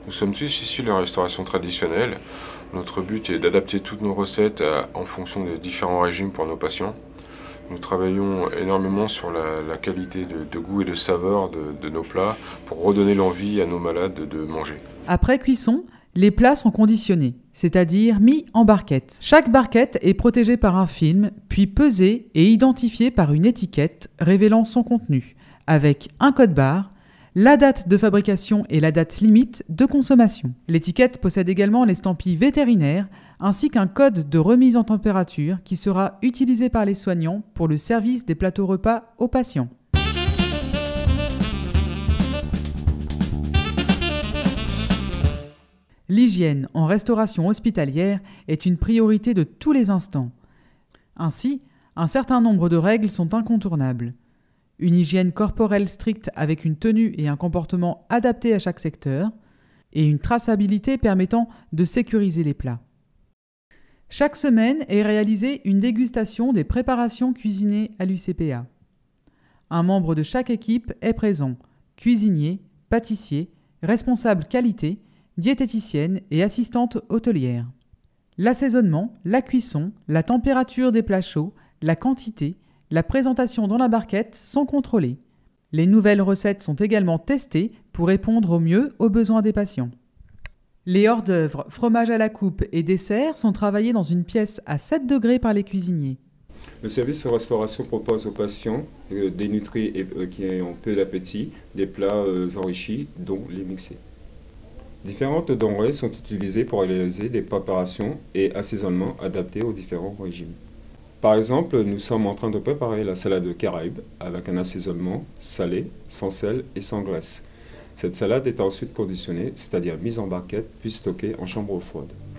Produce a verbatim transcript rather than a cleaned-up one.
Nous sommes tous issus de la restauration traditionnelle. Notre but est d'adapter toutes nos recettes à, en fonction des différents régimes pour nos patients. Nous travaillons énormément sur la, la qualité de, de goût et de saveur de, de nos plats pour redonner l'envie à nos malades de, de manger. Après cuisson, les plats sont conditionnés, c'est-à-dire mis en barquette. Chaque barquette est protégée par un film, puis pesée et identifiée par une étiquette révélant son contenu, avec un code barre, la date de fabrication et la date limite de consommation. L'étiquette possède également l'estampille vétérinaire ainsi qu'un code de remise en température qui sera utilisé par les soignants pour le service des plateaux repas aux patients. L'hygiène en restauration hospitalière est une priorité de tous les instants. Ainsi, un certain nombre de règles sont incontournables. Une hygiène corporelle stricte avec une tenue et un comportement adapté à chaque secteur, et une traçabilité permettant de sécuriser les plats. Chaque semaine est réalisée une dégustation des préparations cuisinées à l'U C P A. Un membre de chaque équipe est présent, cuisinier, pâtissier, responsable qualité, diététicienne et assistante hôtelière. L'assaisonnement, la cuisson, la température des plats chauds, la quantité, la présentation dans la barquette sont contrôlées. Les nouvelles recettes sont également testées pour répondre au mieux aux besoins des patients. Les hors-d'œuvre, fromage à la coupe et desserts sont travaillés dans une pièce à sept degrés par les cuisiniers. Le service de restauration propose aux patients euh, des nutris et, euh, qui ont peu d'appétit, des plats euh, enrichis, dont les mixés. Différentes denrées sont utilisées pour réaliser des préparations et assaisonnements adaptés aux différents régimes. Par exemple, nous sommes en train de préparer la salade de Caraïbes avec un assaisonnement salé, sans sel et sans graisse. Cette salade est ensuite conditionnée, c'est-à-dire mise en barquette puis stockée en chambre froide.